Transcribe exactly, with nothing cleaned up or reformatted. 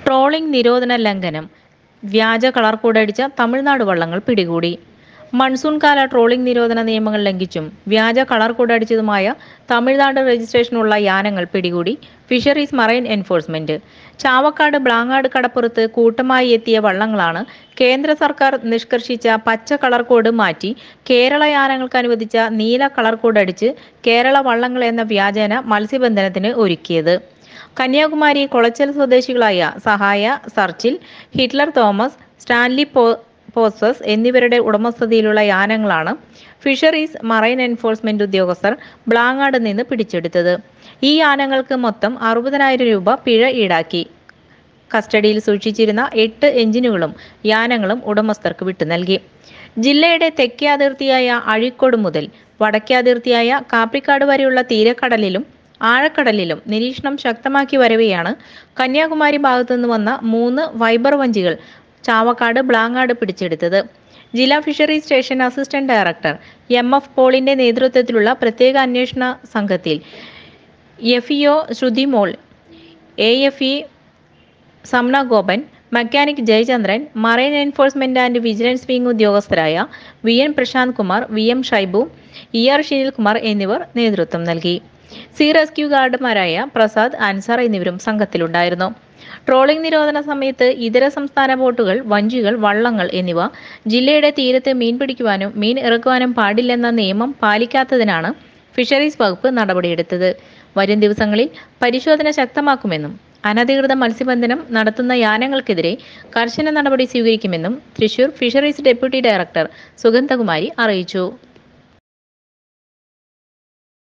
Trawling നിരോധന ലംഘനം. വ്യാജ കളർ കോഡടിച്ച തമിഴ്നാട് വള്ളങ്ങൾ പിടികൂടി. മൺസൂൺ കാല ട്രോളിംഗ് നിരോധന നിയമങ്ങൾ ലംഘിച്ചും വ്യാജ കളർ കോഡടിച്ചതുമായ തമിഴ്നാട് രജിസ്ട്രേഷനുള്ള യാനങ്ങൾ പിടികൂടി fisheries marine enforcement. Chavakkad Blangad കടപ്പുറത്ത് കൂട്ടമായി എത്തിയ വള്ളങ്ങളാണ് കേന്ദ്ര സർക്കാർ നിഷ്കർഷിച്ച പച്ച കളർ കോഡ് മാറ്റി കേരള യാനങ്ങൾക്ക് അനുവദിച്ച നീല കളർ കോഡടിച്ച് കേരള വള്ളങ്ങൾ എന്ന വ്യാജേന മത്സ്യബന്ധനത്തിന് ഒരുക്കിയത്. കന്യാകുമാരി കൊളച്ചൽ സ്വദേശികളായ സഹായ സർച്ചിൽ, ഹിറ്റ്ലർ തോമസ്, സ്റ്റാൻലി പോ പോസസ് എന്നിവരുടെ ഉടമസ്ഥതയിലുള്ള യാനങ്ങളാണ് ഫിഷറീസ് മറൈൻ എൻഫോഴ്സ്മെന്റ് ഉദ്യോഗസ്ഥർ ബ്ലാങ്ങാട് നിന്ന് പിടിച്ചെടുത്തത്. ഈ യാനങ്ങൾക്ക് മൊത്തം അറുപതിനായിരം രൂപ പിഴ ഈടാക്കി. കസ്റ്റഡിയിൽ സൂക്ഷിച്ചിരുന്ന എട്ട് എഞ്ചിനുകളും യാനങ്ങളും ഉടമസ്ഥർക്ക് വിട്ടു നൽകി. ജില്ലയുടെ തെക്കേ അതിർത്തിയായ അഴീക്കോട് മുതൽ വടക്കേ അതിർത്തിയായ കാപ്പിക്കാട് വരെയുള്ള തീരക്കടലിലും ആഴക്കടലിലും നിരീക്ഷണം ശക്തമാക്കി വരവെയാണ് കന്യാകുമാരി ഭാഗത്തുനിന്ന് വന്ന മൂന്ന് ഫൈബർ വഞ്ചികൾ ചാവക്കാട് ബ്ലാങ്ങാട് പിടിച്ചെടുത്തത്. ജില്ലാ fisheries station assistant director M F പോളിന്റെ നേതൃത്വത്തിലുള്ള പ്രത്യേക അന്വേഷണ സംഘത്തിൽ F E O Shruthimol, A F E Samna Gopan, mechanic Jayachandran, marine enforcement and vigilance wing ഉദ്യോഗസ്ഥരായ V N Prasanth Kumar, V M Shaibu, E R Shinilkumar എന്നിവർ നേതൃത്വം നൽകി. സീ റെസ്ക്യൂ ഗാർഡുമാരായ പ്രസാദ്, അൻസാർ എന്നിവരും സംഘത്തിലുണ്ടായിരുന്നു. ട്രോളിംഗ് നിരോധന സമയത്ത് ഇതര സംസ്ഥാന ബോട്ടുകൾ, വഞ്ചികൾ, വള്ളങ്ങൾ എന്നിവ ജില്ലയുടെ തീരത്ത് മീൻ പിടിക്കുവാനും മീൻ ഇറക്കുവാനും പാടില്ലെന്ന നിയമം പാലിക്കാത്തതിനാണ് ഫിഷറീസ് വകുപ്പ് നടപടിയെടുത്തത്. വരും ദിവസങ്ങളിൽ പരിശോധന ശക്തമാക്കുമെന്നും അനധികൃത മത്സ്യബന്ധനം നടത്തുന്ന യാനങ്ങൾക്കെതിരെ കർശന നടപടി സ്വീകരിക്കുമെന്നും Thrissur fisheries deputy director Sugandhakumari അറിയിച്ചു.